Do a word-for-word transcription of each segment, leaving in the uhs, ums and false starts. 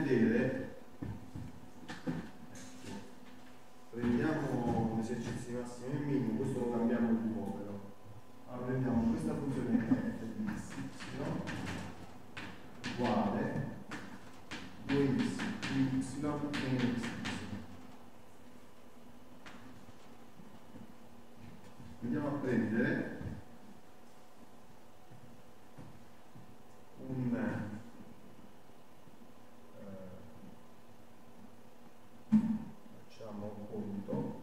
vedere, prendiamo gli esercizi massimo e minimo, questo lo cambiamo un po' però. Allora prendiamo questa funzione f di y uguale due x più y meno xy. Andiamo a prendere un eh, facciamo un conto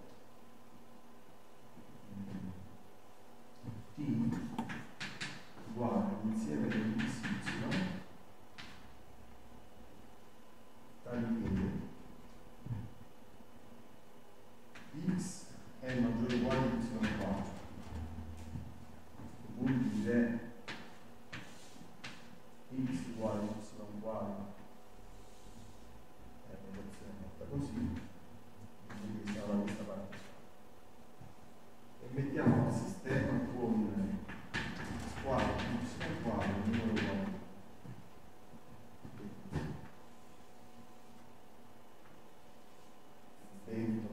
t uguale l'insieme degli x y tali che x è maggiore o uguale a y quattro, vuol dire x uguale a y uguale è una relazione fatta così, quindi siamo da questa parte e mettiamo al sistema con squadra y uguale a numero uguale dentro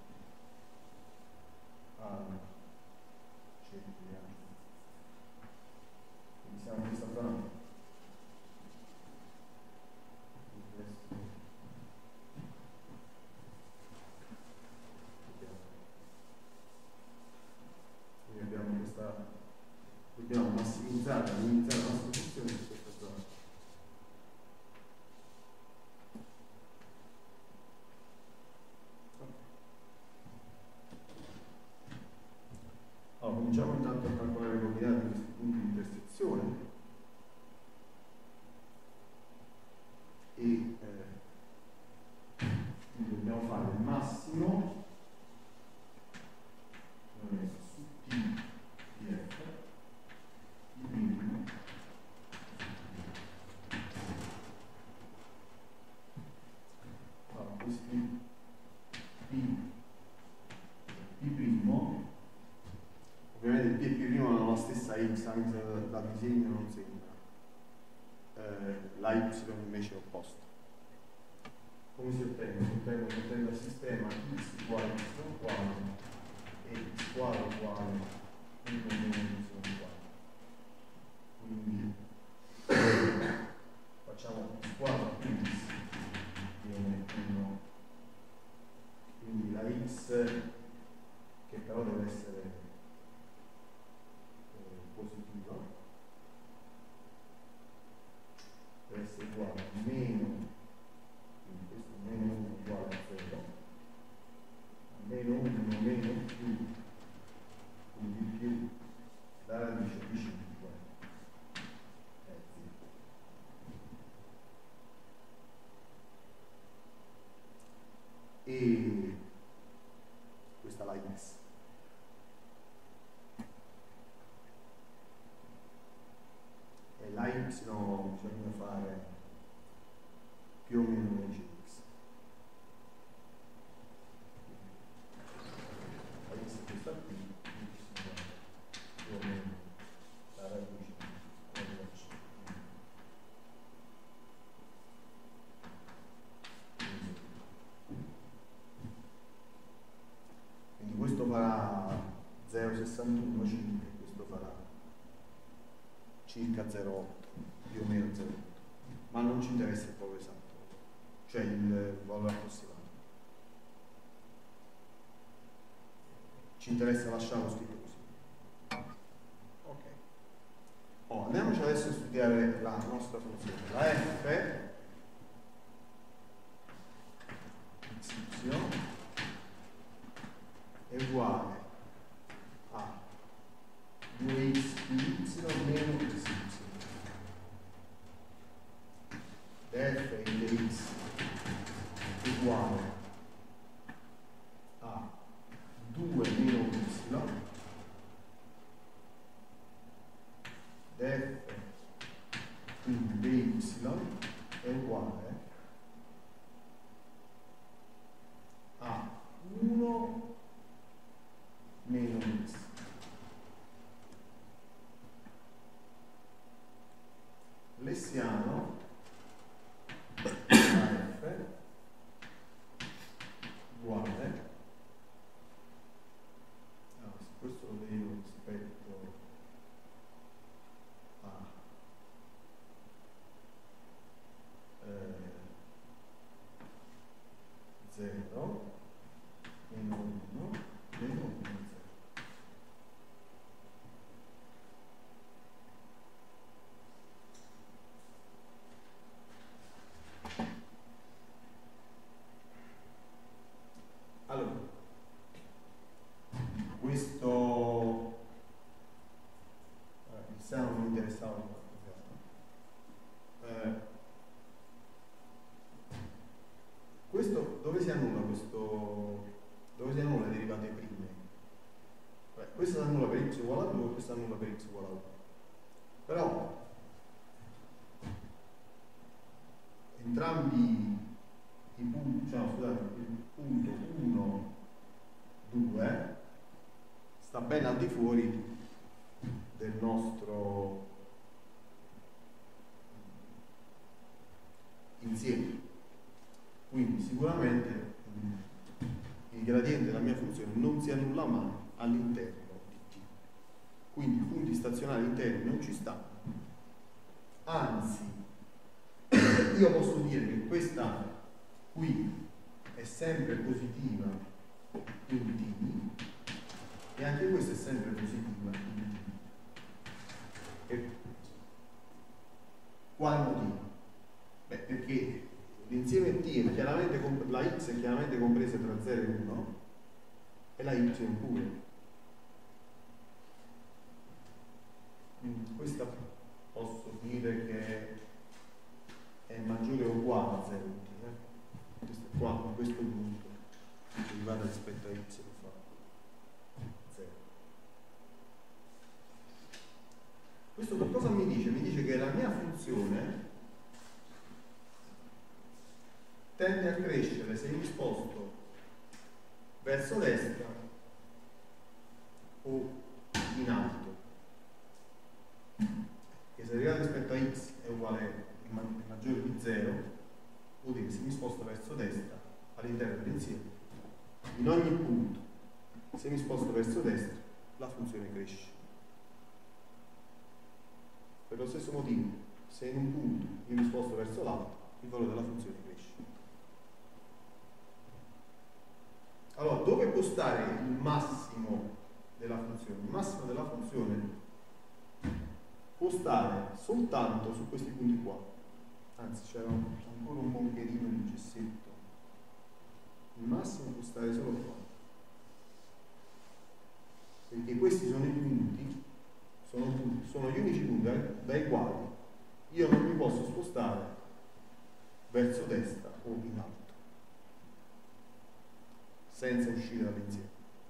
al cerchiamo, quindi siamo in questa zona. Quindi abbiamo questa, dobbiamo massimizzare, minimizzare la nostra funzione su questa zona. Allora, cominciamo intanto a calcolare le coordinate di questi punti di intersezione e eh, quindi dobbiamo fare il massimo su t di f il minimo allora, questi p p primo, ovviamente il p primo non è la stessa x, anche se da disegno non sembra, eh, la y invece è opposta. Come si ottiene? Si ottiene mettendo al sistema x uguale a y uguale e squadra uguale uno meno y uguale. Quindi facciamo squadra più x viene uno, quindi la x che però deve essere eh, positiva deve essere uguale a meno, quindi questo meno uno uguale a zero, meno uno meno più, quindi più la radice di cinque è zero. E questa è la x. E la y bisogna fare più o meno legge x. La x è questa qui, più o meno la radice della c. Quindi questo farà zero virgola sessantuno cinque, questo farà circa zero virgola otto, più o meno zero virgola otto, ma non ci interessa il valore esatto, cioè il valore approssimato. Ci interessa lasciarlo scritto così. Ok. Oh, andiamoci adesso a studiare la nostra funzione. La f y è uguale a due x più y meno xy. F in x è uguale a due meno y, df in dy è uguale a uno meno x. Lessiano stavo eh, questo dove si annulla questo dove si annulla le derivate prime? Beh, questo si annulla per y uguale a due, questo si annulla per y uguale a uno. Però entrambi i punti, cioè, scusate, il punto uno, due sta ben al di fuori del nostro insieme, quindi sicuramente il gradiente della mia funzione non si annulla mai all'interno di T, quindi i punti stazionari interni non ci stanno, anzi io posso dire che questa qui è sempre positiva in T e anche questa è sempre positiva in T. E quale motivo? Beh, perché l'insieme T è chiaramente, la x è chiaramente compresa tra zero e uno e la y pure. Quindi questa posso dire che è maggiore o uguale a zero. Eh? Questo è qua, a questo punto, derivata rispetto a y fa zero. Questo che cosa mi dice? Mi dice che la mia funzione tende a crescere se mi sposto verso destra o in alto, che se derivata rispetto a x è uguale è maggiore di zero, vuol dire se mi sposto verso destra all'interno dell'insieme, in ogni punto, se mi sposto verso destra, la funzione cresce. Per lo stesso motivo, se in un punto io mi sposto verso l'alto, il valore della funzione cresce. Allora, dove può stare il massimo della funzione? Il massimo della funzione può stare soltanto su questi punti qua. Anzi, c'era ancora un moncherino di gessetto. Il massimo può stare solo qua. Perché questi sono i punti, sono, punti, sono gli unici punti dai, dai quali io non mi posso spostare verso destra o in alto, senza uscire dall'insieme.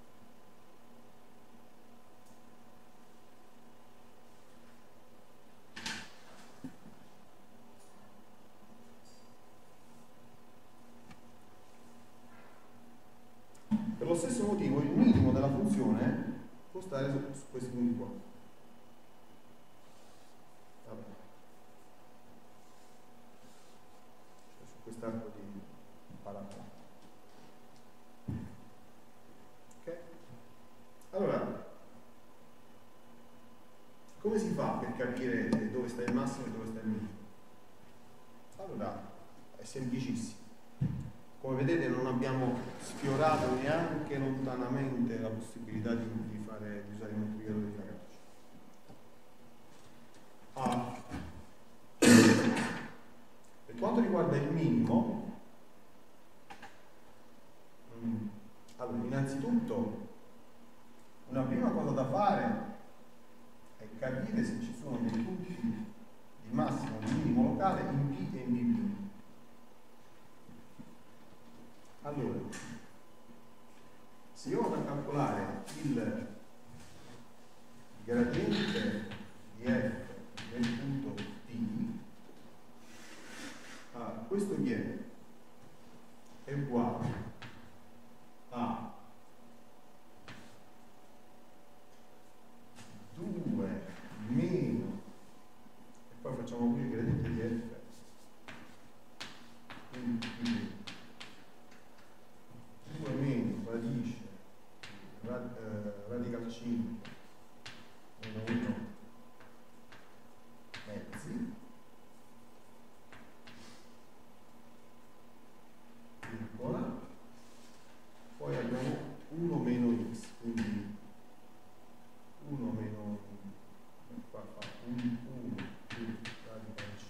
Per lo stesso motivo il minimo della funzione può stare su, su questi punti qua. Vabbè. Cioè, su quest'arco di parabola. Ok? Allora, come si fa per capire dove sta il massimo e dove sta il minimo? Allora, è semplicissimo. Come vedete non abbiamo sfiorato neanche lontanamente la possibilità di, di, fare, di usare il moltiplicatore di Fibonacci. Ah. Per quanto riguarda il minimo, mm, allora innanzitutto una prima cosa da fare è capire se ci sono dei punti di massimo e di minimo locale in P e in B'. Allora, se io vado a calcolare il gradiente di f del punto T, ah, questo chi è? È uguale a due meno, e poi facciamo qui il gradiente di f in T. due meno radice rad, eh, radical cinque meno uno mezzi virgola, poi abbiamo uno meno x, quindi uno meno qua fa uno più radical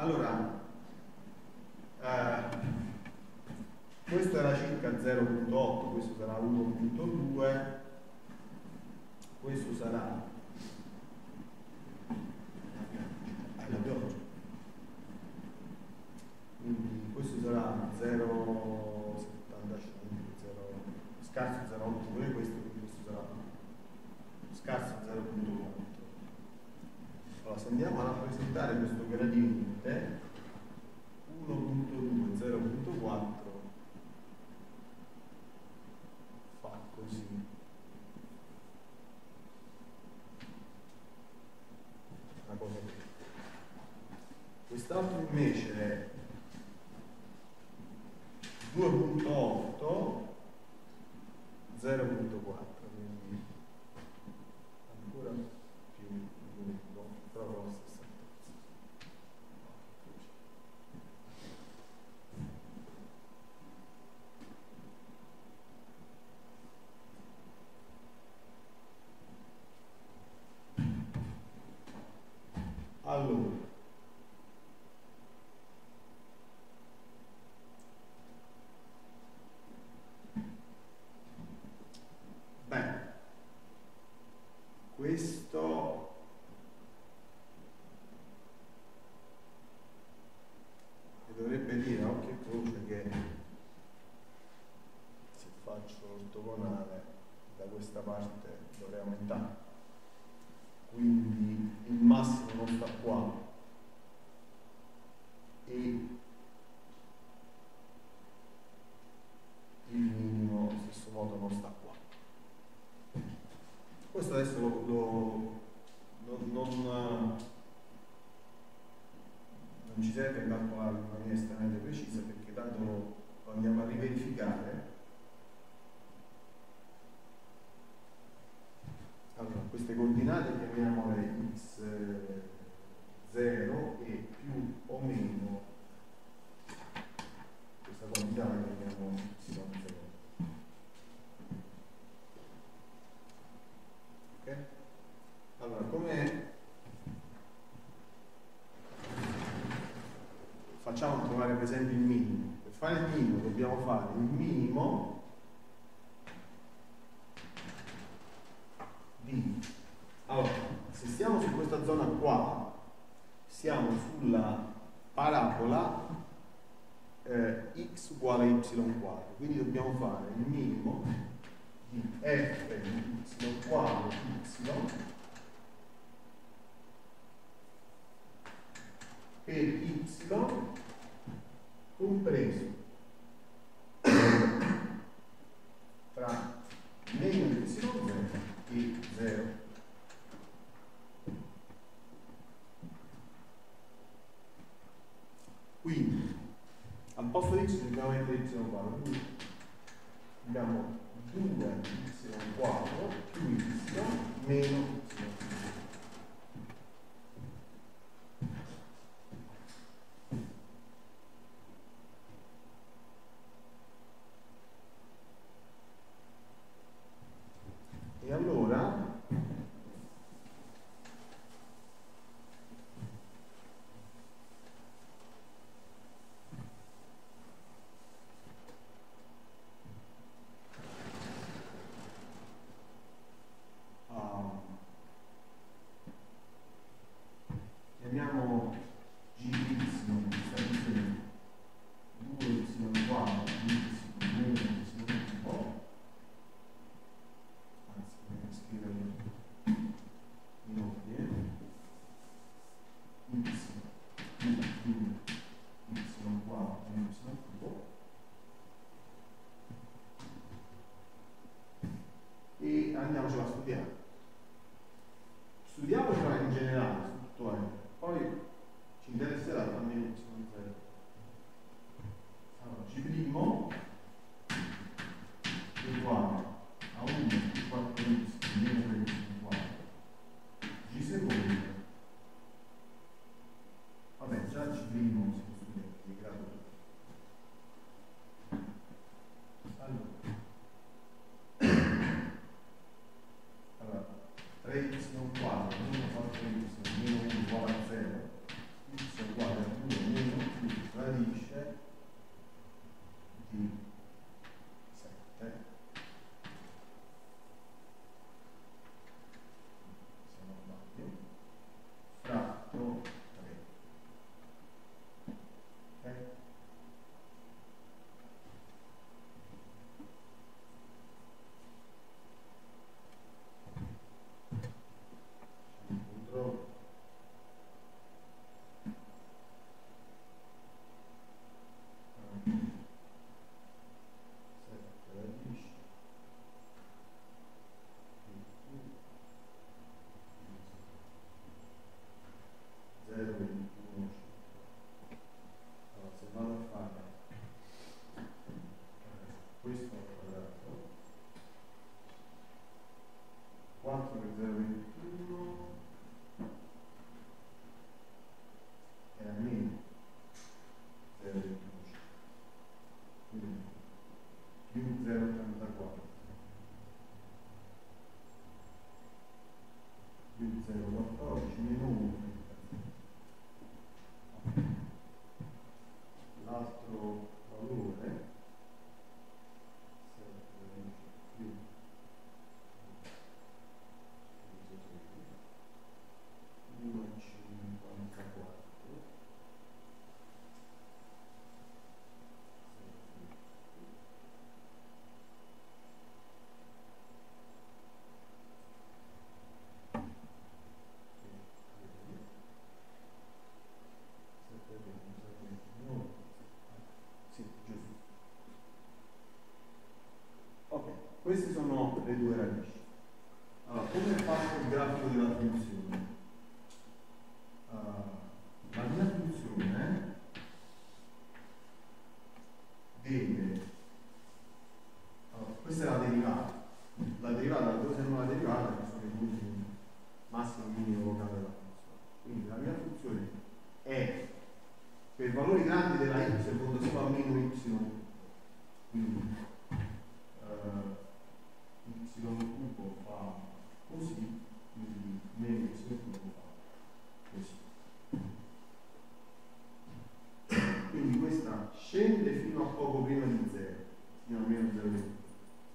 Allora, eh, questo era circa zero virgola otto, questo sarà uno virgola due, questo sarà eh, la pioggia, quindi questo sarà zero virgola settantacinque, scarso zero virgola otto pure questo, quindi questo sarà scarso zero virgola quattro. Allora, se andiamo a rappresentare questo gradiente uno virgola due, zero virgola quattro fa così. Una cosa così. Quest'altro invece è due virgola otto, zero virgola quattro, quindi ancora più lungo, però con la stessa altezza. Allora, bene, questo mi dovrebbe dire a occhio e croce che se faccio l'ortogonale da questa parte dovrei aumentare, quindi il massimo non sta qua e il minimo allo stesso modo non sta qua. Questo adesso lo, lo non, non, non ci serve calcolare in maniera estremamente precisa, perché tanto lo, lo andiamo a riverificare. Allora, queste coordinate chiamiamole x zero e più o meno questa quantità la chiamiamo y zero. Ok? Allora, come facciamo a trovare per esempio il minimo? Per fare il minimo dobbiamo fare il minimo di, allora, se stiamo su questa zona qua, siamo sulla parabola eh, x uguale a y quadro, quindi dobbiamo fare il minimo di f di y quadro y per y compreso tra meno y zero e zero. Quindi al posto di x dobbiamo mettere y quadro, quindi abbiamo due y quadro più y meno y. E allora ah, chiamiamo g di y questa funzione due y quadro più y meno y po'. Scriverlo in ordine y più y quadro meno y cubo e andiamocela a studiare. Studiamocela in generale su tutto è, poi ci interesserà almeno y zero. Allora, g primo uguale a uno più quattro y meno tre y quadro. G secondo, vabbè, già G primo si può studiare di grado due. Allora, allora tre y quadro meno quattro y meno uno uguale a zero, y uguale a due radice di sette, se non sbaglio, fratto tre. Ok? Controllo. quattro per zero virgola ventuno è a meno zero virgola ventuno, quindi più zero virgola trentaquattro più zero virgola quattordici meno uno. L'altro valore più uno virgola cinquantaquattro Queste sono le due radici. Allora, come è fatto il grafico della funzione? Uh, la mia funzione deve... Allora, questa è la derivata. La derivata, dove serve la derivata? Che sono i punti massimo e minimo locale della funzione. Quindi la mia funzione è per valori grandi della y quando si fa meno y. Quindi uh, y cubo fa così, quindi meno y cubo fa così. Quindi questa scende fino a poco prima di zero, fino a meno zero virgola uno.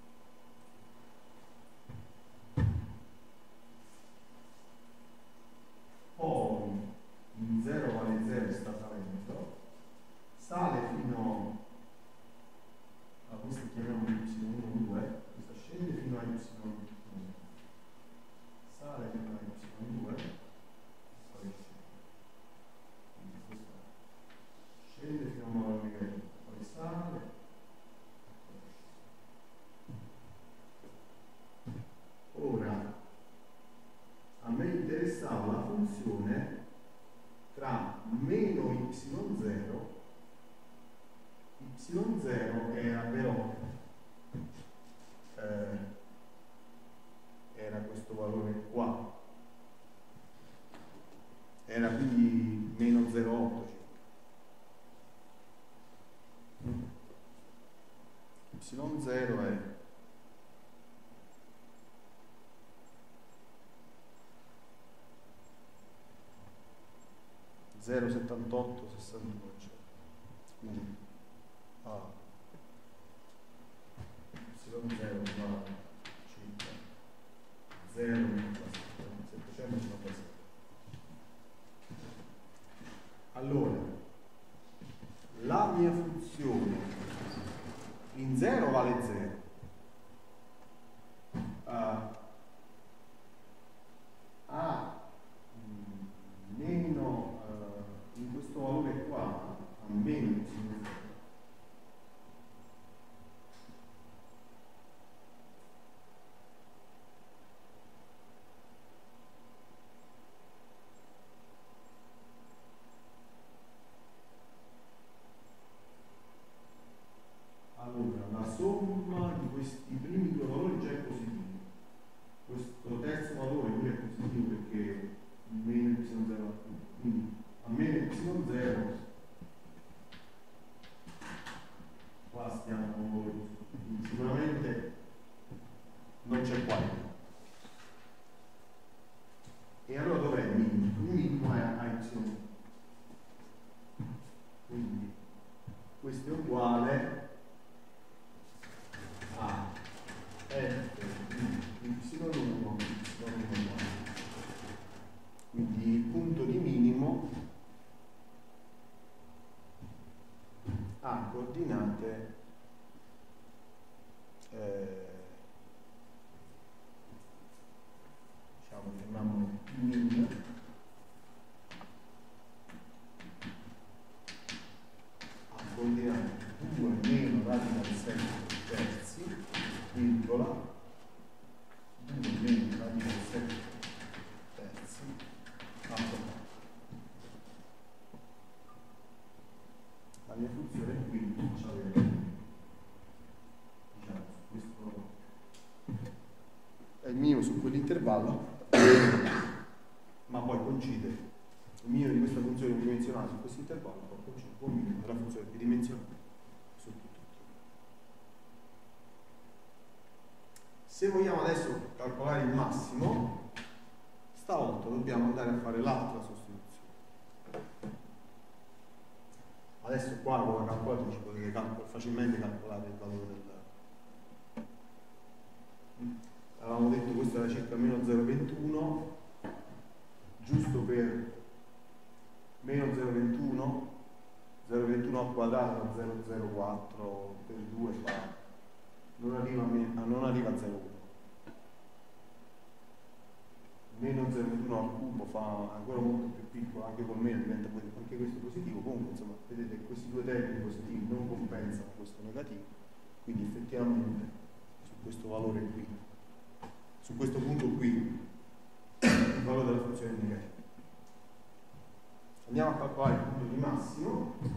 Poi in zero vale zero sta salendo, sale fino a questo chiamiamo y uno due, questa scende fino a y uno, sale fino a y due, poi scende. Quindi questa scende fino a un valore negativo, poi sale, ora a me interessava la funzione tra meno y zero, y zero era però eh, era questo valore qua, era quindi meno zero virgola otto y zero è zero virgola settantotto sessantadue, quindi ah, y zero vale circa zero virgola settecentonovantasette. Allora, la mia funzione in zero vale zero, uh, a mm, meno uh, in questo valore qua a meno y zero. Allora, la somma di questi primi due valori già è positiva. Questo terzo valore qui è positivo perché meno y zero, quindi a meno y zero qua stiamo con voi, quindi sicuramente non c'è qua. E allora dov'è il minimo? Il minimo è a y, quindi questo è uguale a f di y uno, y uno. Quindi il punto di minimo ha coordinate eh, diciamo, chiamiamolo min, ha coordinate due meno radical sette terzi, virgola, due meno radical sette terzi, a la mia funzione qui c'aveva, diciamo, su questo è il minimo su quell'intervallo, ma poi coincide il minimo di questa funzione bidimensionale su questo intervallo, poi coincide con il minimo della funzione bidimensionale su tutto. Se vogliamo adesso calcolare il massimo, stavolta dobbiamo andare a fare l'altra sostituzione. Adesso qua con la calcolatrice potete calcol facilmente calcolare il valore del... Avevamo detto che questo era circa meno zero virgola ventuno, giusto per meno zero virgola ventuno, zero virgola ventuno al quadrato da zero virgola zero quattro per due fa, non arriva a, non arriva a zero virgola uno. Meno zero virgola ventuno al cubo fa ancora molto più piccolo, anche con meno diventa anche questo positivo. Comunque insomma vedete che questi due termini positivi non compensano questo negativo, quindi effettivamente su questo valore qui, su questo punto qui, il valore della funzione è negativo. Andiamo a calcolare il punto di massimo.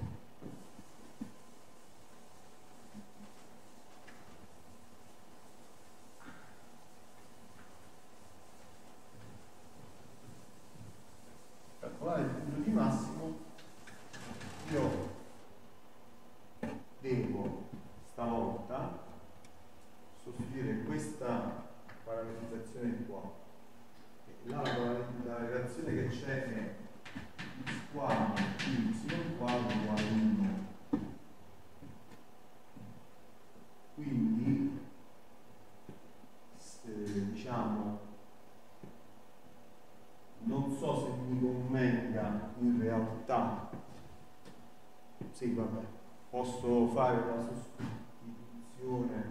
Calcolare il punto di massimo, io devo stavolta sostituire questa parametrizzazione qua, e la, la relazione che c'è è x quadro più y quadro uguale uno. Quindi se, diciamo, non so se mi convenga in realtà, sì vabbè, posso fare la sostituzione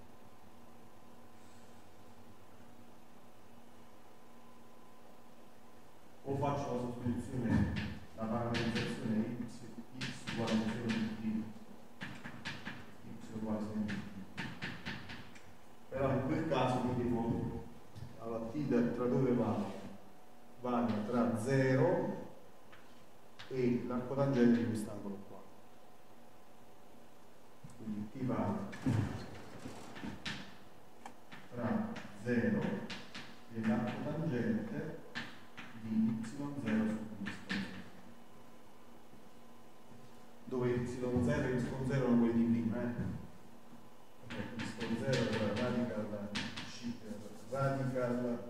o faccio la sostituzione, la parametrizzazione x, x uguale zero di t, x uguale zero di t, però in quel caso mi devo, alla t tra dove vado? Varia tra zero e l'arco tangente di quest'angolo qua, quindi t varia tra zero e l'arco tangente di y zero su y zero, dove y zero e y zero erano quelli di prima, eh? y zero era radical radical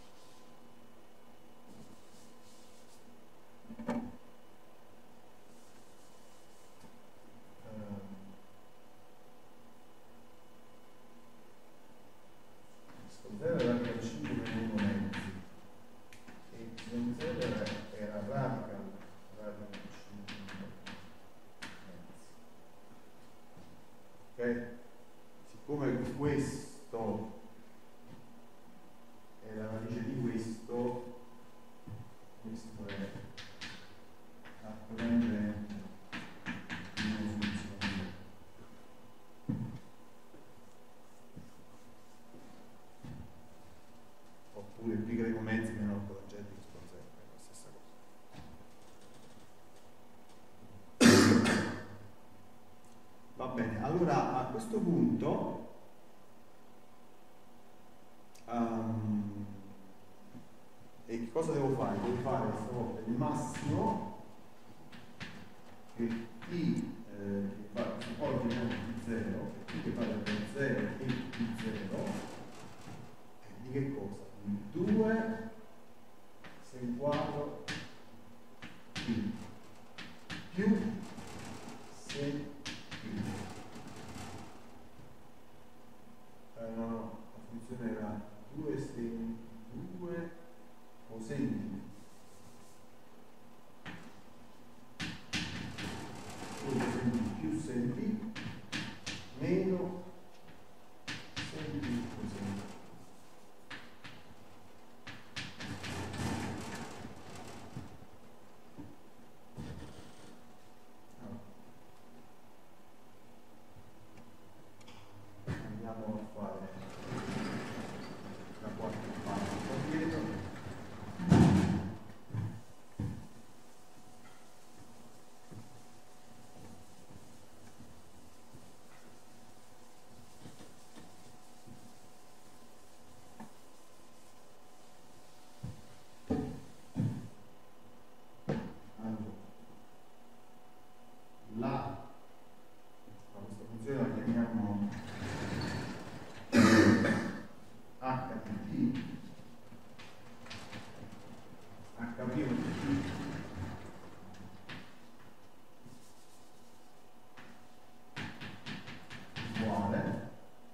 zero era radical cinque meno uno mezzi e y zero era, era radical radical cinque mezzi. Ok? Siccome questo è la radice di questo, questo è l'arco tangente di uno su y zero. Oppure pi greco mezzi meno l'arco tangente di y zero, è la stessa cosa. Va bene, allora a questo punto um, e che cosa devo fare? Devo fare stavolta il massimo che t eh, che fa supporto di t zero, t che fa da zero e t zero, di che cosa? Di due sen quadro t più sen la, questa funzione la chiamiamo h di t, h' di t uguale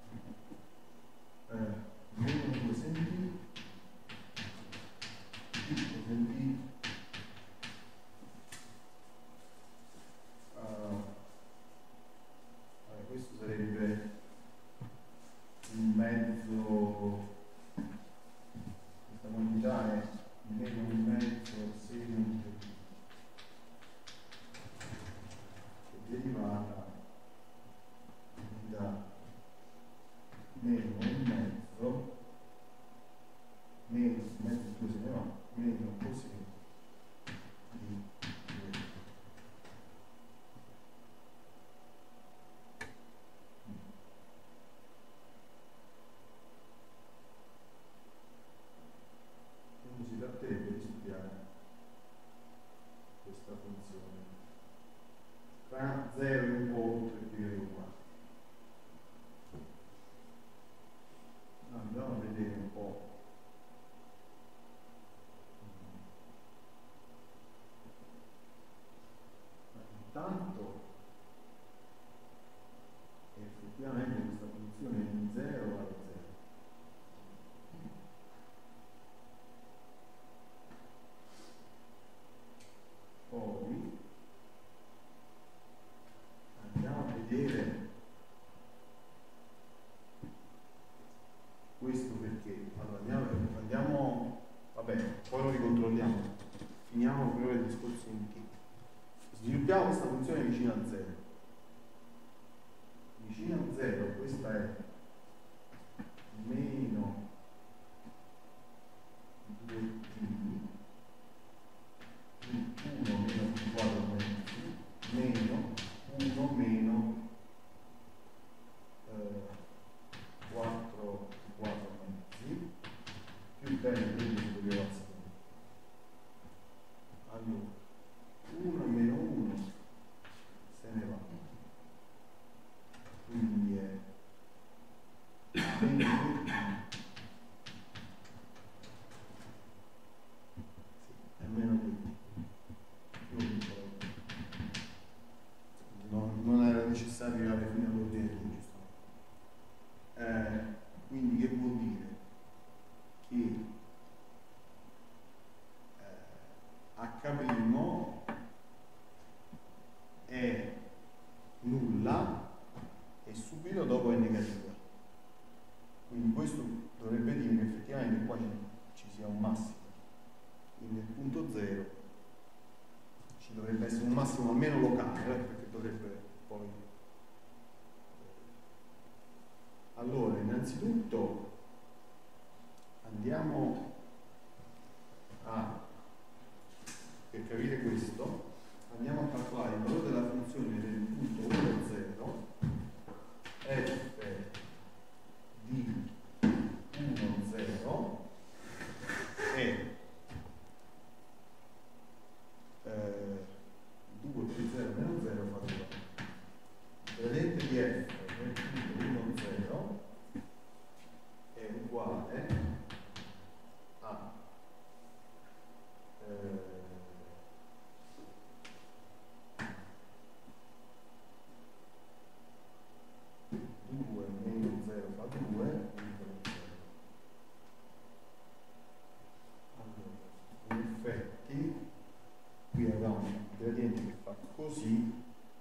eh, meno cosent t cosent t uh, vabbè, questo sarebbe in mezzo, questa quantità è meno in mezzo seno che derivata da meno in mezzo meno in mezzo scusi no meno così di quindi si tratterebbe di studiare questa funzione tra zero e un po' per dire uguale. Andiamo a vedere un po'. Ma intanto effettivamente questa funzione in zero vale zero. Poi andiamo a vedere questo perché allora andiamo, andiamo vabbè poi lo ricontrolliamo, finiamo prima il discorso in che sviluppiamo questa funzione vicino a zero vicino a zero questa è meno due t uno meno t quadro meno uno meno eh, quattro quattro mezzi più bene quindi superiore a zero. Allora uno meno uno se ne va, quindi è meno due t, sì, è meno due t, non, non era necessario arrivare fino all'ordine due, giusto? Eh, quindi che vuol dire? Che H' è nulla e subito dopo è negativa, quindi questo dovrebbe dire che effettivamente qua ci sia un massimo, quindi nel punto zero ci dovrebbe essere un massimo almeno locale, eh, perché dovrebbe poi allora innanzitutto andiamo a per capire questo andiamo a calcolare il valore della funzione del punto uno zero f di uno zero e eh, due più zero meno zero fa due. Il gradiente di f del punto uno zero è uguale a eh, due meno zero fa due, allora in effetti qui abbiamo un gradiente che fa così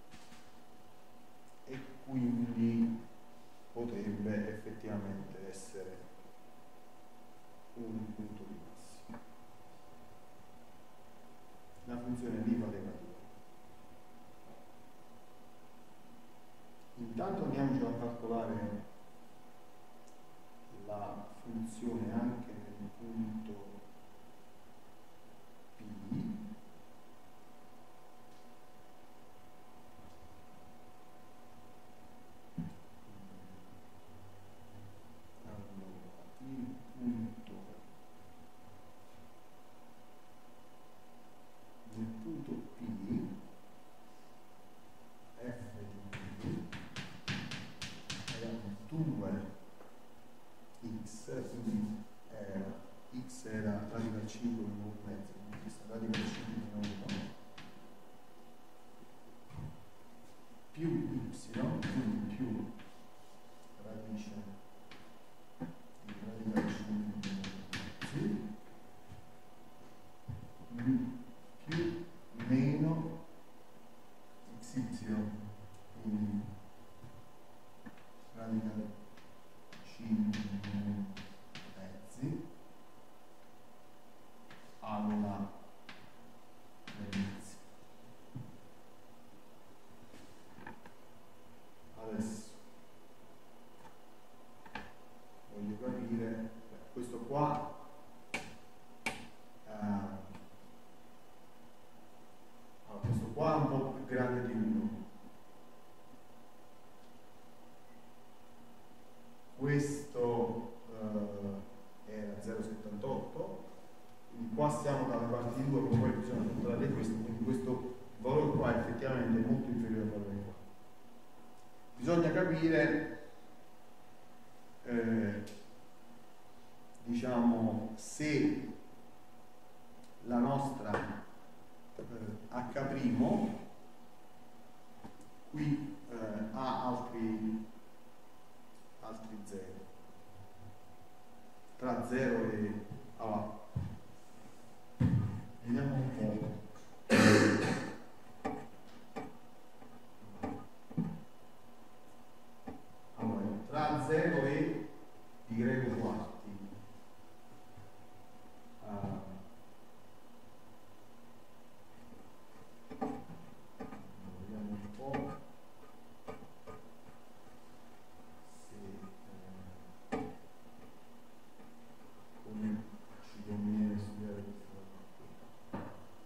e quindi potrebbe effettivamente essere un punto di massimo. La funzione lì vale due. Intanto andiamoci a calcolare la funzione anche nel punto P. Allora, il punto nel punto P più y, quindi più radice di radicale cinque sì, più meno xy, quindi radicale cinque mezzi alla inizio. Adesso voglio capire questo qua, eh, allora, questo qua è un po' più grande di uno, questo eh, era zero virgola settantotto, quindi qua siamo dalle parti di due, poi bisogna controllare questo, quindi questo valore qua è effettivamente molto inferiore al valore qua. Bisogna capire eh, diciamo se la nostra eh, H' qui eh, ha altri altri zero tra zero e allora vediamo un po'. Allora, tra zero e pi greco quarti uh, vediamo un po' se eh, come ci conviene studiare questa cosa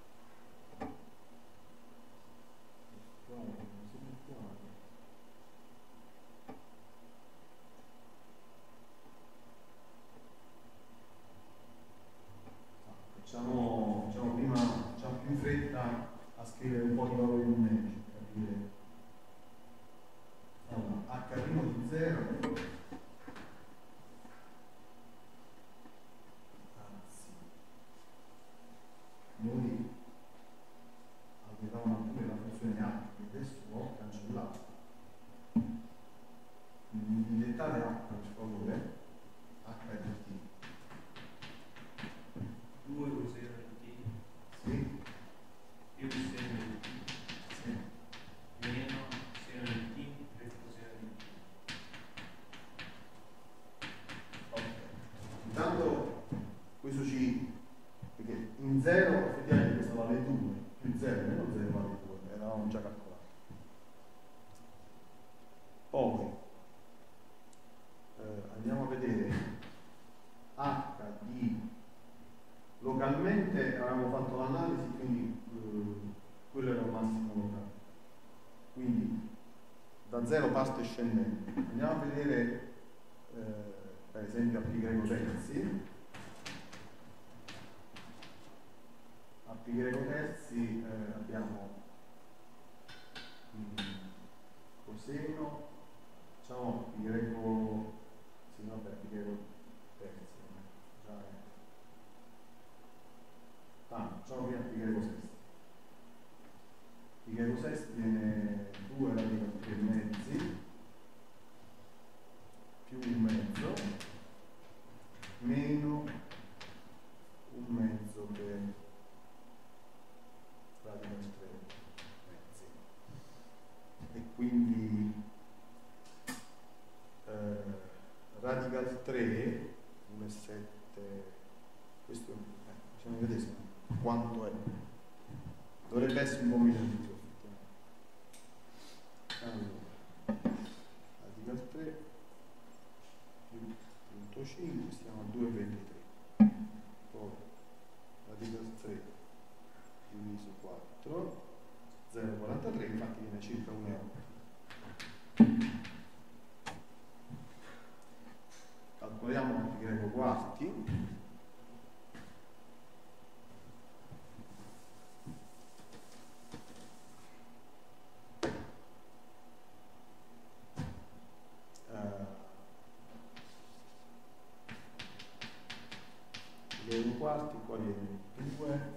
qua. Non so quale. Facciamo, facciamo prima, facciamo più in fretta a scrivere un po' di valori numerici per capire. Allora, H' di zero, anzi, noi avevamo pure la funzione H, che adesso ho cancellato. Mi dettate H per favore, H di T. due coseno di t Sì. più seno di t Sì. meno seno di t più coseno di t. Ok. Intanto questo ci, perché in zero effettivamente questo vale due, più zero meno zero vale due, eravamo già calcolati. Poi eh, andiamo a vedere H di localmente, avevamo fatto l'analisi, quindi eh, quello era il massimo locale, quindi da zero parte scendente. Andiamo a vedere eh, per esempio a pi greco terzi. A pi greco terzi eh, abbiamo mm, coseno, facciamo pi greco, sì vabbè, pi greco terzi, già è. Ah, facciamo prima pi greco sesti. Pi greco sesti viene due radicale tre mezzi più un mezzo meno un mezzo per radicale tre mezzi. E quindi eh, radical tre uno virgola sette, questo eh, facciamo vedere se quanto è, dovrebbe essere un po' meno di questo. Allora, radical tre più punto cinque, stiamo a due virgola ventitré, poi radical tre diviso quattro, zero virgola quarantatré, infatti viene circa uno virgola otto. Calcoliamo pi greco quarti. Pi quarti, qua viene due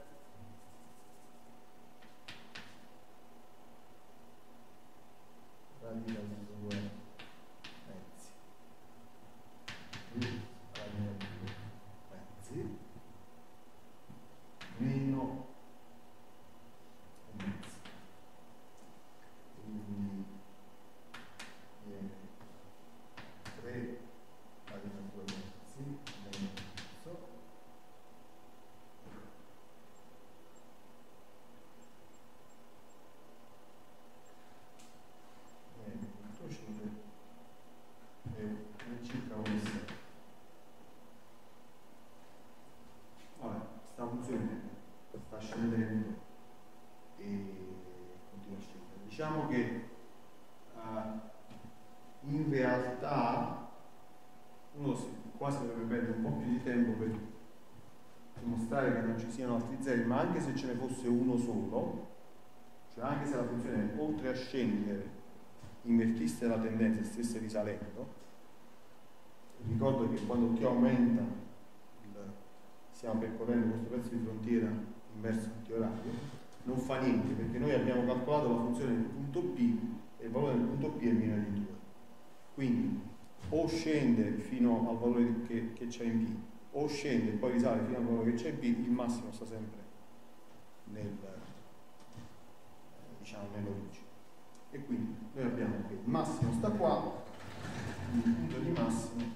diciamo che uh, in realtà uno si, quasi dovrebbe perdere un po' più di tempo per dimostrare che non ci siano altri zeri, ma anche se ce ne fosse uno solo, cioè anche se la funzione oltre a scendere invertisse la tendenza e stesse risalendo, ricordo che quando t aumenta il, stiamo percorrendo questo pezzo di frontiera inverso antiorario, non fa niente perché noi abbiamo calcolato la funzione del punto B e il valore del punto B è meno di due, quindi o scende fino al valore che, che c'è in B o scende e poi risale fino al valore che c'è in B, il massimo sta sempre nel, diciamo, nell'origine. E quindi noi abbiamo che il massimo sta qua, il punto di massimo.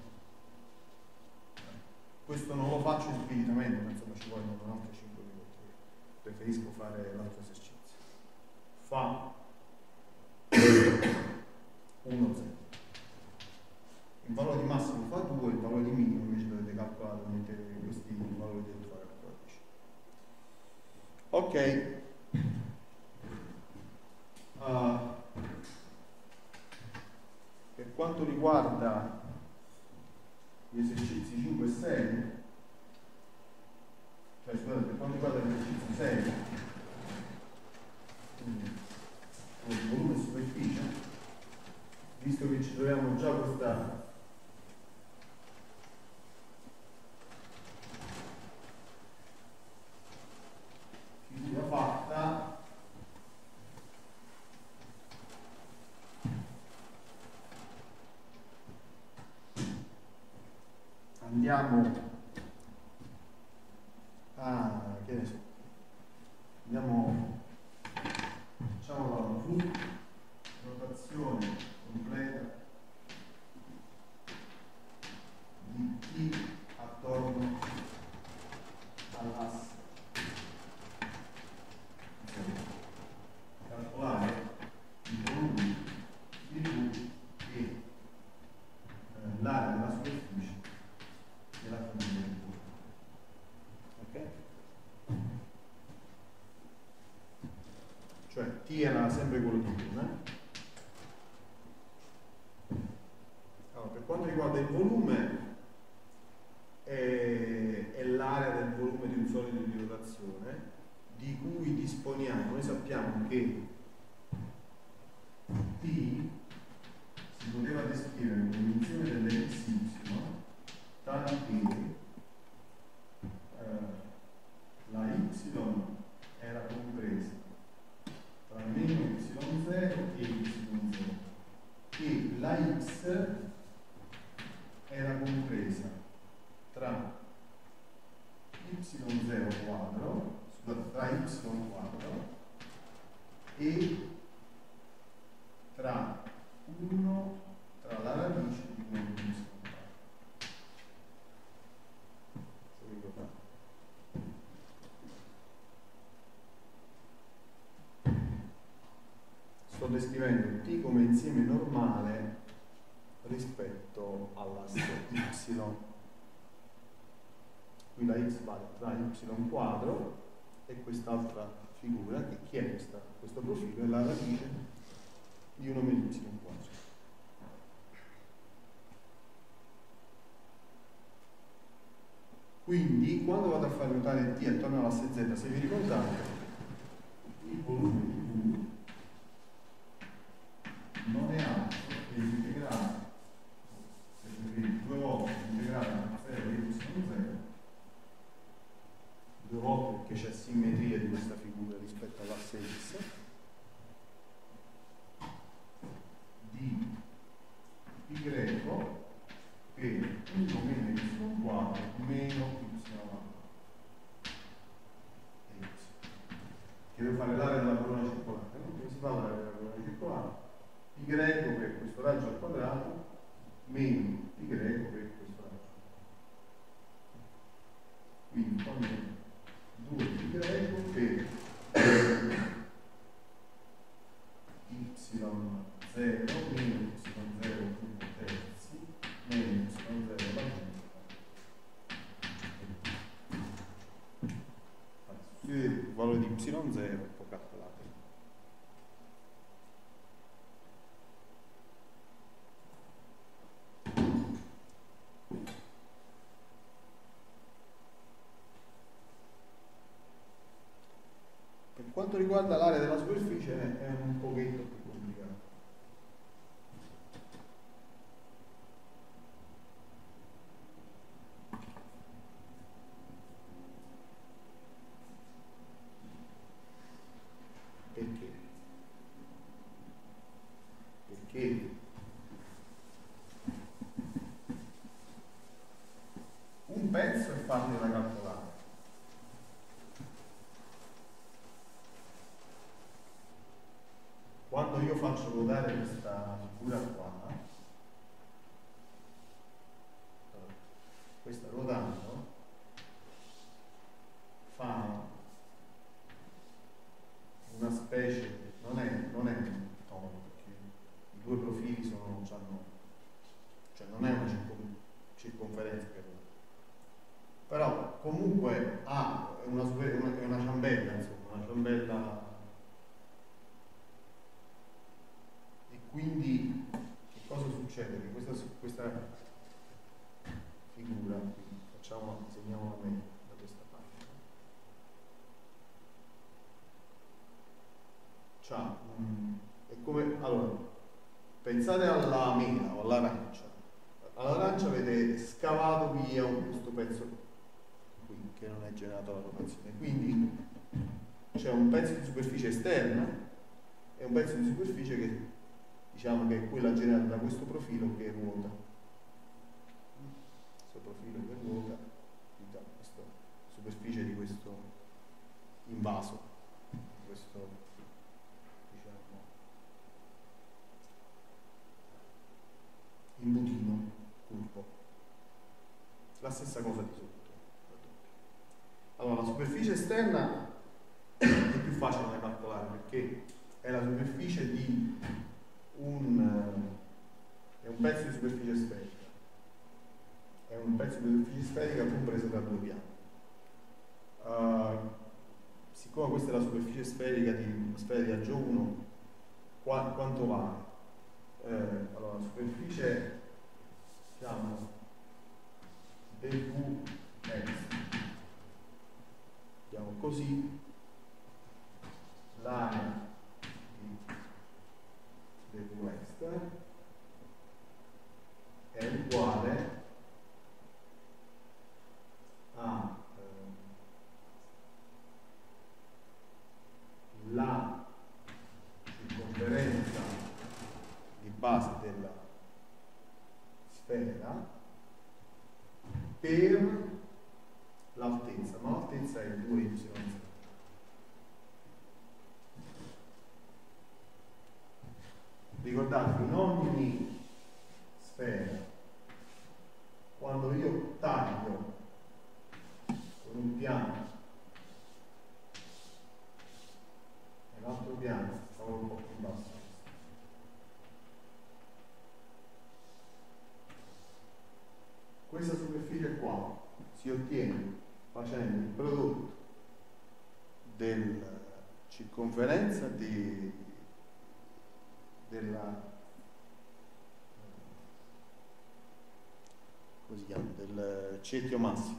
Questo non lo faccio esplicitamente, ma insomma ci vogliono altri cinque minuti, preferisco fare l'altro esercizio. Fa uno zero. Il valore di massimo fa due, il valore di minimo invece dovete calcolare, mettere questi valori dentro la calcolatrice. Ok. Uh, per quanto riguarda gli esercizi cinque e sei, cioè scusate, per quanto riguarda gli esercizi sei, quindi il volume e superficie, visto che ci troviamo già questa figura fatta, andiamo a, che ne so, andiamo, facciamo la V, rotazione completa di T attorno all'asse. Calcolare il volume di V e eh, l'area della superficie della famiglia di V. Ok? Cioè T era sempre quello di prima. Allora, per quanto riguarda il volume, è, è l'area del volume di un solido di rotazione di cui disponiamo. Noi sappiamo che T si poteva descrivere come l'insieme delle xy, tanto che eh, la y era compresa tra meno y zero e y zero e la x era compresa tra y zero quadro, scusate, tra y quadro e tra uno, tra la radice di uno più y quadro. Sto descrivendo T come insieme normale rispetto all'asse y. Qui la x vale tra y quadro e quest'altra figura, che chi è questa, questo profilo, è la radice di uno meno y quadro. Quindi quando vado a fare ruotare T attorno all'asse Z, se vi ricordate, il volume di V non è altro che l'integrale, se preferite, due volte l'integrale da zero y zero, due volte perché c'è simmetria di questa figura rispetto all'asse x, di y per uno meno y quadro meno y e x. Che devo fare l'area della corona circolare, no? Come si fa l'area della corona circolare? Y per questo raggio al quadrato meno y per questo raggio. Quindi quando due y per y zero meno y zero uno terzi meno y zero alla giunta. Il valore di y zero può calcolare. quanto riguarda l'area della superficie è un pochetto più complicato. Perché? Perché un pezzo è facile da calcolare. Quando io faccio ruotare questa figura qua, questa ruotando fa una specie, non è, non è un tono, perché i due profili sono, hanno, cioè non è una circon, circonferenza che ruota, però comunque ha una, una, una ciambella, insomma, una ciambella. Quindi che cosa succede? Che questa, questa figura, facciamo, disegniamola meglio da questa parte, c'ha um, è come, allora, pensate alla mela o all'arancia. All'arancia avete scavato via questo pezzo qui che non è generato la rotazione, quindi c'è un pezzo di superficie esterna e un pezzo di superficie che diciamo che è quella generata da questo profilo che ruota. Questo profilo che ruota, da questa superficie di questo invaso, questo diciamo imbutino curvo. La stessa cosa di sotto. Allora, la superficie esterna è più facile da calcolare perché è la superficie di Un, è un pezzo di superficie sferica, è un pezzo di superficie sferica compreso tra due piani. Uh, siccome questa è la superficie sferica di sferica G uno, qua, quanto vale? Eh, allora, la superficie chiamo dvx, diamo così, l'area dvx è uguale a eh, la circonferenza di base della sfera per l'altezza, ma l'altezza è due y z. Ricordate, in ogni sfera, quando io taglio con un piano e l'altro piano, facciamo un po' più basso, questa superficie qua si ottiene facendo il prodotto della circonferenza di della come si chiama? Del cerchio massimo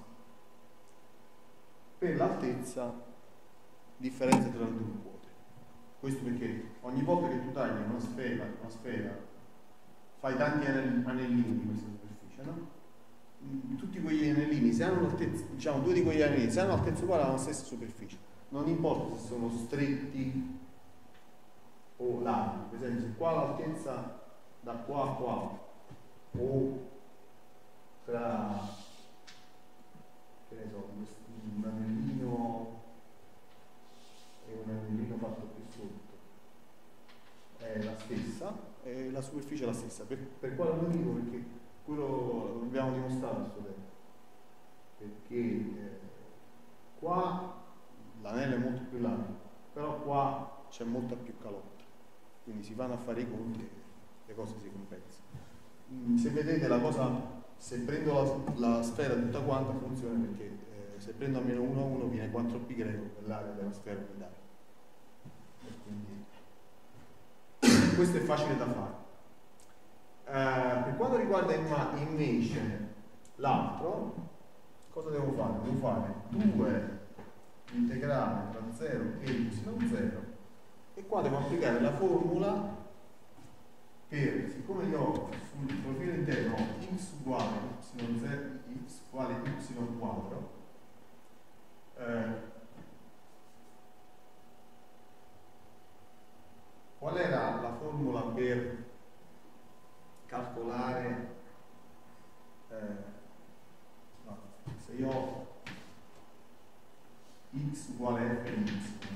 per l'altezza differenza tra le due quote. Questo perché ogni volta che tu tagli una sfera, una sfera fai tanti anellini di questa superficie, no? Tutti quegli anellini, se hanno l'altezza, diciamo due di quegli anellini, se hanno l'altezza uguale alla stessa superficie, non importa se sono stretti o larghi, per esempio se qua l'altezza da qua a qua o tra, che ne so, un anellino e un anellino fatto più sotto è la stessa e la superficie è la stessa. Per, per quale motivo? Perché quello lo abbiamo dimostrato a questo tempo, perché eh, qua l'anello è molto più largo, però qua c'è molta più calotta, quindi si vanno a fare i conti e le cose si compensano. Mm, se vedete la cosa, se prendo la, la sfera tutta quanta funziona perché eh, se prendo a meno uno a uno viene quattro pi greco per l'area della sfera unitaria. E quindi questo è facile da fare. Uh, per quanto riguarda invece l'altro, cosa devo fare? Devo fare due integrale tra zero e y zero, e qua devo applicare la formula per, siccome io ho sul profilo interno ho x uguale y zero, x uguale y quadro, eh, qual era la formula per calcolare eh, no, se io ho x uguale f di y,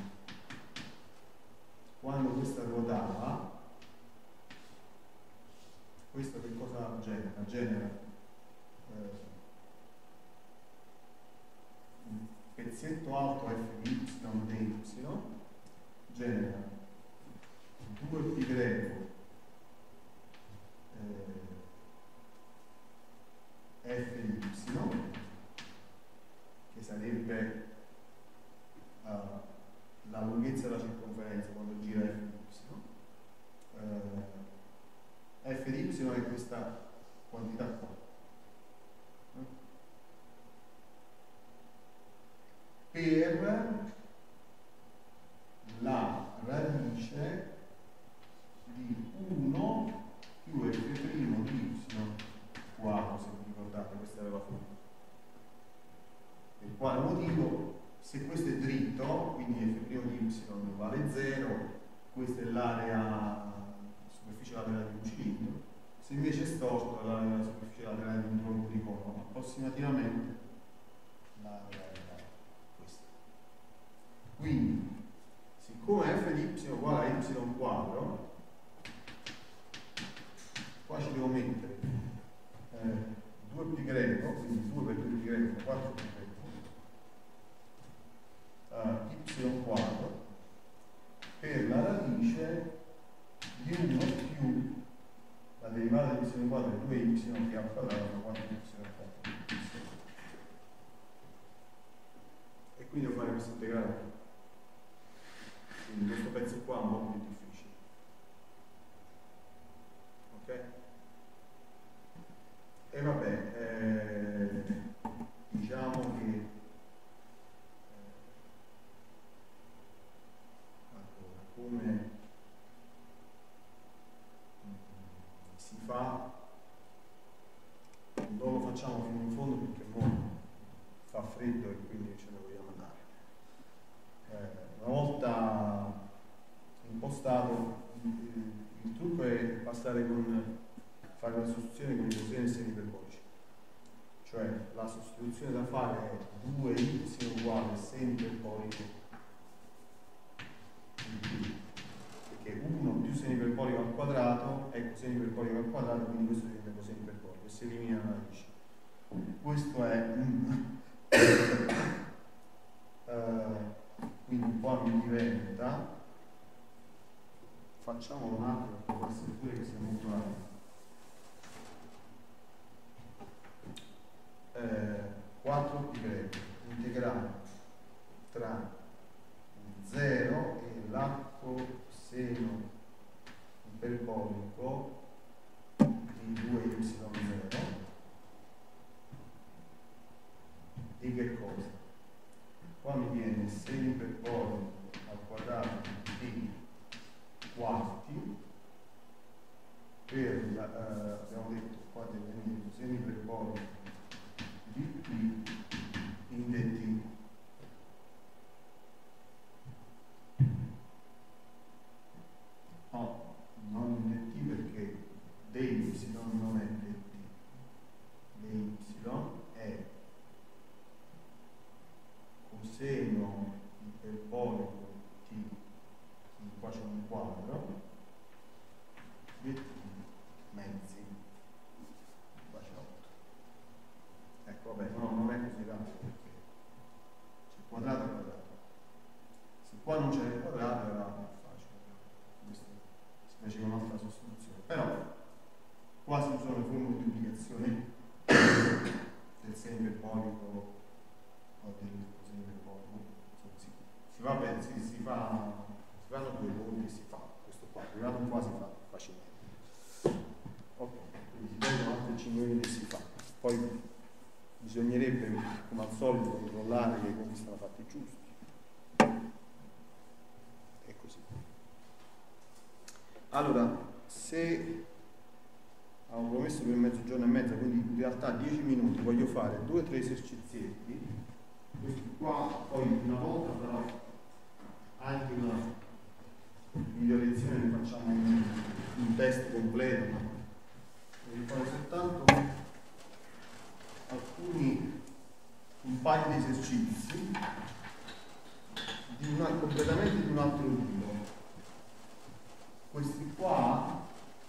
quando questa ruotava, questo che cosa genera? Genera eh, un pezzetto alto f di y dy, genera due pi greco eh, f di y, che sarebbe uh, la lunghezza della circonferenza quando gira f di y. Uh, f di y è questa quantità qua. Per la radice di uno più f' di y quadro, se vi ricordate, questa era la formula. Per quale motivo? Se questo è dritto, quindi f' di y vale zero, questa è l'area superficie laterale di un cilindro. Se invece è storto, l'area della superficie laterale di un tronco di cono, approssimativamente l'area è questa. Quindi, siccome f di y uguale a y quadro, qua ci devo mettere eh, due pi greco, quindi due per due pi greco, quattro pi greco, uh, y quadro, per la radice di uno più la derivata di y quadro è due y che al quadrato quattro y quadro. E quindi devo fare questo integrale. Quindi questo pezzo qua è un po' più difficile. Ok? E vabbè, eh, diciamo che eh, allora, come si fa, non lo facciamo fino in fondo perché mo fa freddo e quindi ce ne vogliamo andare. Eh, una volta impostato, il, il trucco è passare con fare una sostituzione con i coseni e segni iperbolici, cioè la sostituzione da fare è due y uguale segno iperbolico di più, perché uno più segno iperbolico al quadrato è coseno iperbolico al quadrato, quindi questo diventa coseno iperbolico e si elimina la radice. Questo è uh, quindi qua mi diventa, facciamo un altro perché può essere pure che sia molto alto. Eh, quattro pi greco integrale tra zero e l'arco seno iperbolico di due y zero di che cosa? Qua mi viene seno iperbolico al quadrato di quarti per la, eh, abbiamo detto qua deve venire seno iperbolico di P in dt. No, non in dt perché dy non è dt, dy è coseno iperbolico di, qua c'è un quadro, dt mezzi. Ecco, vabbè, no, non è così tanto perché c'è quadrato e quadrato. Se qua non c'è il quadrato era più facile. Questo si faceva un'altra sostituzione. Però qua si usano le formule di moltiplicazione del segno iperbolico o del coseno iperbolico. Si, si va bene, si, si, fa, si fanno due voti e si fa questo qua. Arrivato qua si fa facilmente. Ok, quindi si prendono altri cinque minuti e si fa. Poi bisognerebbe, come al solito, controllare che i conti stanno fatti giusti. Allora, se avevo promesso per mezzogiorno e mezzo, quindi in realtà dieci minuti, voglio fare due o tre esercizietti. Questi qua poi una volta farò anche una video lezione, ne facciamo un, un test completo, ma voglio fare soltanto alcuni, un paio di esercizi di una, completamente di un altro tipo. Questi qua,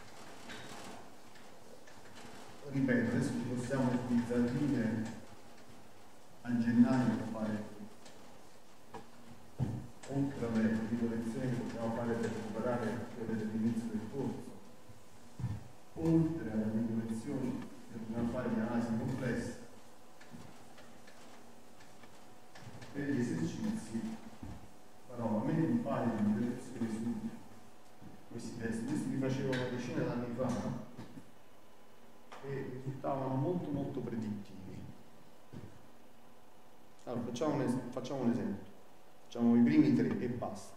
ripeto, adesso ci possiamo utilizzare a gennaio per fare, oltre alle video lezioni che possiamo fare per recuperare quelle dell'inizio del corso, oltre alle video lezioni che dobbiamo fare di analisi complessa, per gli esercizi farò almeno un paio di video lezioni su questi test. Questi li facevo una decina d'anni fa e risultavano molto molto predittivi. Allora, facciamo un, es facciamo un esempio, facciamo i primi tre e basta.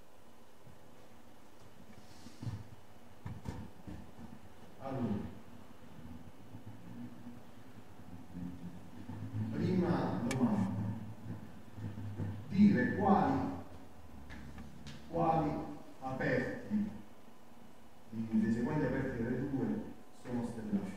Allora, prima domanda, dire quali quali aperti dei seguenti aperti delle due sono stellati.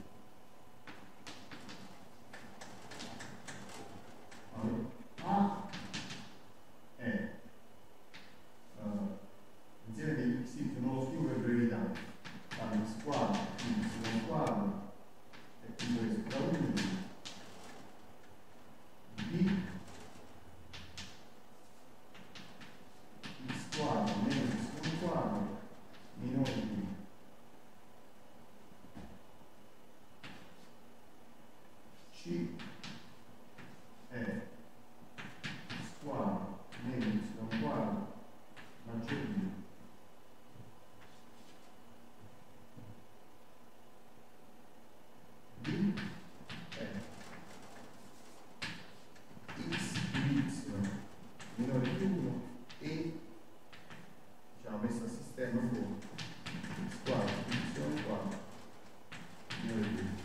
Allora, A è uh, insieme degli x y, non lo scrivo per brevità, fare x quadro, y quadro e qui questo da uno, b x quadro meno y quadro minore b. C è x quadro meno y quadro maggiore b. D è x di y minore di uno e diciamo messo a sistema con x quadro più y quadro minore di uno.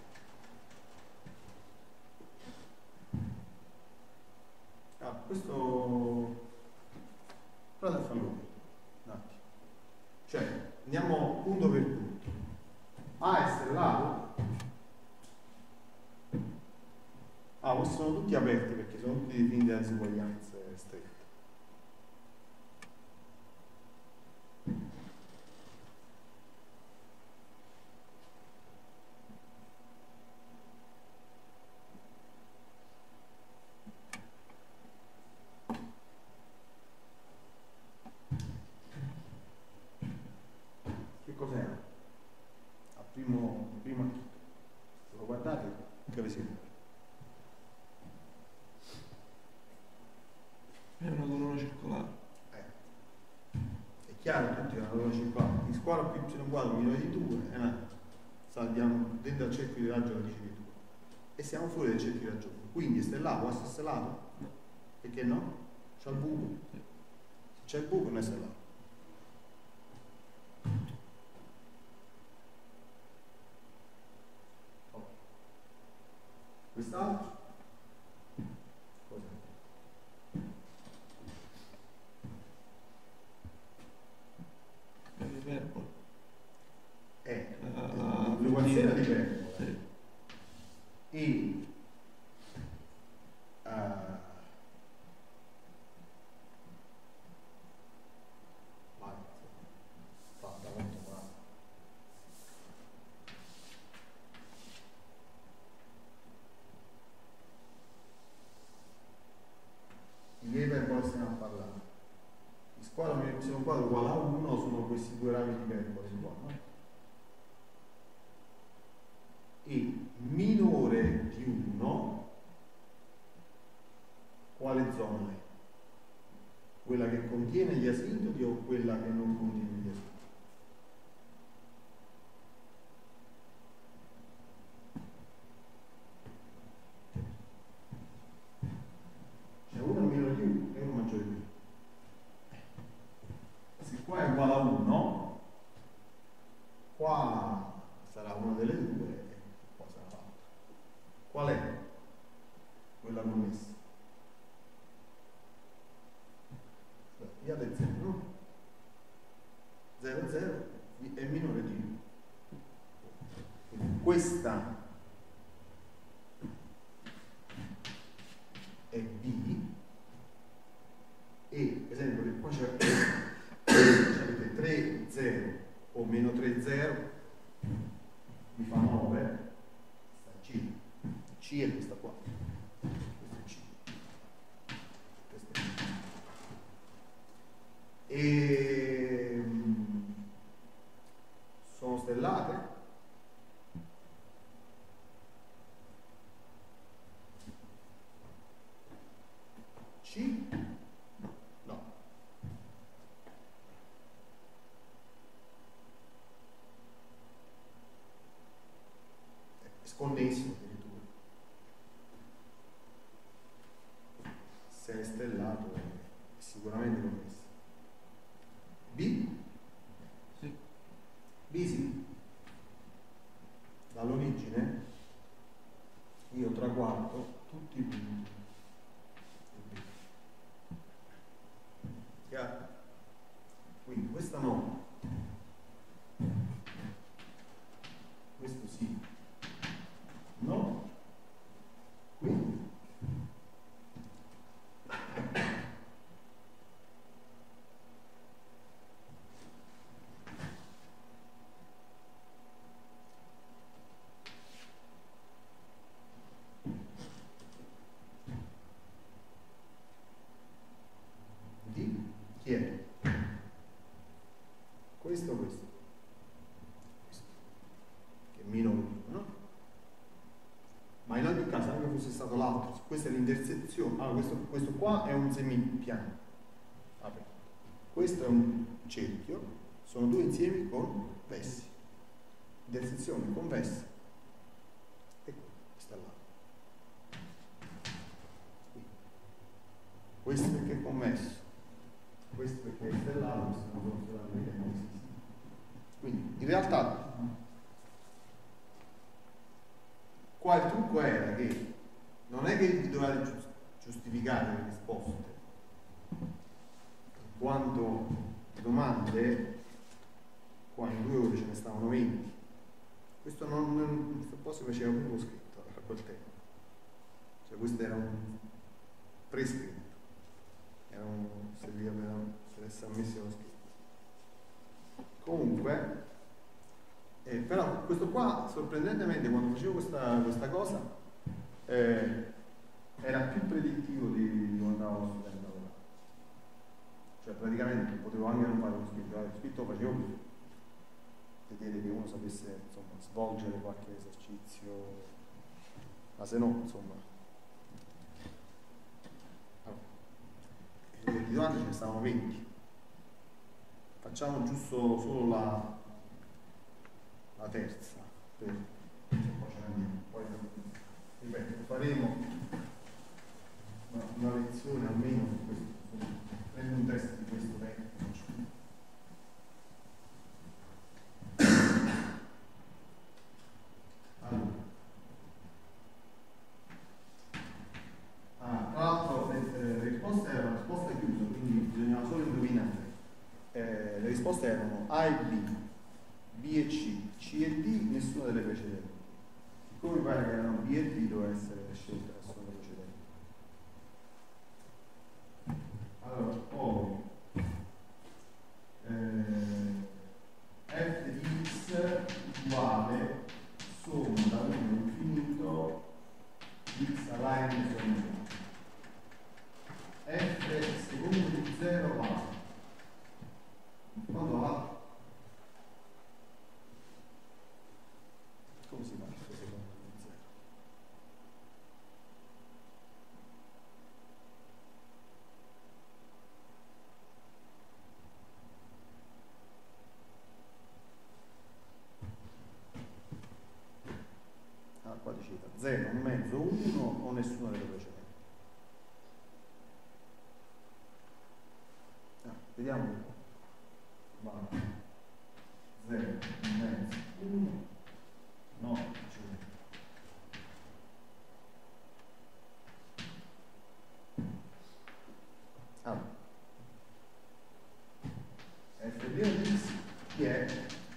Ah, questo provate a farlo un attimo. Cioè, andiamo punto per punto. A è stellato? Ah, questi sono tutti aperti perché sono tutti definiti da disuguaglianze strette. Che cos'era? A primo, primo acchito. Se lo guardate, che vi siete? È una colonna circolare. Eh. È chiaro, tutti una colonna circolare. X quadro più y quadro minore di due, eh, salviamo dentro al cerchio di raggio radice di due. E siamo fuori dal cerchio di ragione. Quindi è stellato, può essere stellato? No. Perché no? C'è il buco. Sì. Se c'è il buco non è stellato. Okay. Quest'altro? Cos'è? È l'iperbolo. È La l'equazione di iperbole. Sì. E uh, vai, fatta molto male. Di iperbole stiamo a parlare. X quadro meno y quadro uguale a uno sono questi due rami di iperbole qua, no? E minore di uno, quale zona è? Quella che contiene gli asintoti o quella che non contiene gli asintoti? C'è uno minore di uno e uno maggiore di uno. Se qua è uguale a uno, è minore di quindi questa è B e per esempio qua c'è avete tre zero o meno tre zero vi fa nove, questa è C, C è questa qua, questa è C, questa è C. E sono stellate? C? No. No. È sconnesso addirittura. Se è stellato è sicuramente connesso. B? Sì. B sì. Dall'origine io traguardo tutti i punti. Chiaro? Quindi questa no. Questo sì. No. Quindi di chi è? Questo o questo? Questo. Che è minore, no? Ma in ogni caso, anche fosse stato l'altro, questa è l'intersezione. Allora, questo, questo qua è un semipiano. Vabbè. Questo è un cerchio, sono due insiemi convessi. Intersezione convessa. E questa è là. Questo perché è convesso, questo perché è stellato, questo non sono stellato perché non esiste. Quindi in realtà qua il trucco era che non è che vi dovete giustificare le risposte, in quanto domande qua in due ore ce ne stavano venti. Questo non, non questo qua si faceva proprio scritto a quel tempo, cioè questo era un prescritto, era un serviva per, per essere ammessi allo scritto. Comunque eh, però questo qua sorprendentemente quando facevo questa, questa cosa eh, era più predittivo di, di quando andavo studente a lavorare, cioè praticamente potevo anche non fare lo scritto, lo scritto lo facevo per vedere che uno sapesse insomma svolgere qualche esercizio, ma se no insomma allora, di domande ce ne stavano venti, facciamo giusto solo la la terza per, poi ce ne andiamo, poi ripeto faremo una, una lezione almeno su questo, prendo un testo di questo tempo. Allora. Ah, tra l'altro le, eh, le risposte erano la risposta chiusa, quindi bisognava solo indovinare. Eh, le risposte erano A e B, B e C, C e D, nessuna delle precedenti. Siccome mi pare che erano B e D, doveva essere scelta nessuna delle precedenti. Allora, poi eh, f di x uguale somma da uno infinito x alla n somma f secondo di zero va quando va? Come si fa questo secondo di zero? Ah, qua diceva zero, un mezzo, uno o nessuna delle precedenti. Ah, vediamo un po'. Va. zero, un mezzo, uno. No, precedenti. Allora. F di x chi è?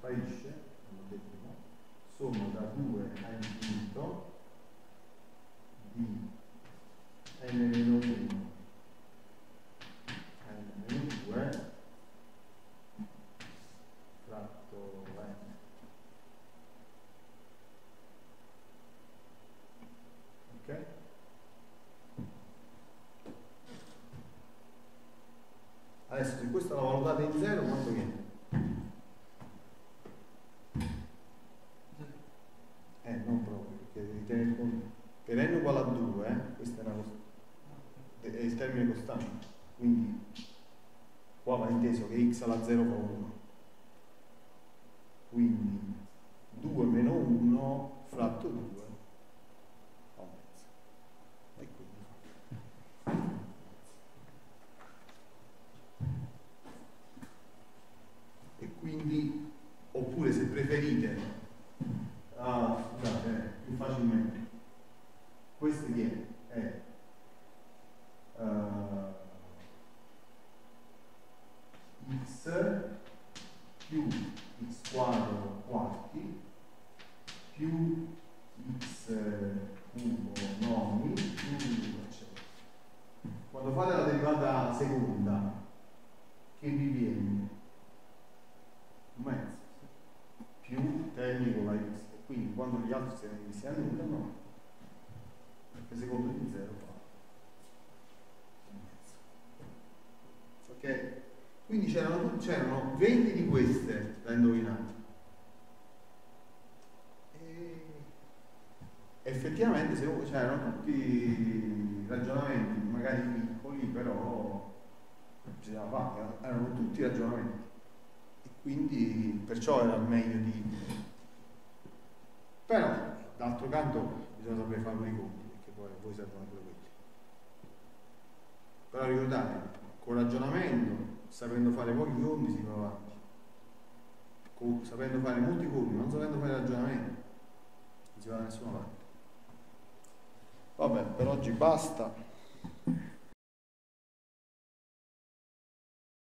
sparisce, come ho detto prima, somma da due a infinito di n meno uno n meno due fratto n. Ok? Adesso se questo lo valutate in zero, quanto viene? Eh, non proprio, perché devi tenere conto che n uguale a due, eh? Questa è, una cost- è il termine costante, quindi qua va inteso che x alla zero fa uno, quindi due meno uno fratto due fa un mezzo, e quindi e quindi, oppure se preferite, ah, scusate, eh, più facilmente, questo che è, è uh, x più x quadro quarti più x cubo nomi più eccetera. Quando fate la derivata seconda, che vi viene? Un mezzo più termine con la x, e quindi quando gli altri si annullano, perché secondo di zero fa un mezzo. Ok? Quindi c'erano, c'erano venti di queste da indovinare. E effettivamente se, c'erano tutti ragionamenti, magari piccoli, però bisognava fare, erano tutti ragionamenti. E quindi perciò era meglio di. Però, d'altro canto, bisogna sapere fare i conti, perché poi voi servono pure quelli. Però ricordate, con ragionamento, sapendo fare pochi conti si va avanti. Con, sapendo fare molti conti, non sapendo fare ragionamento, non si va da nessuna parte. Vabbè, per oggi basta.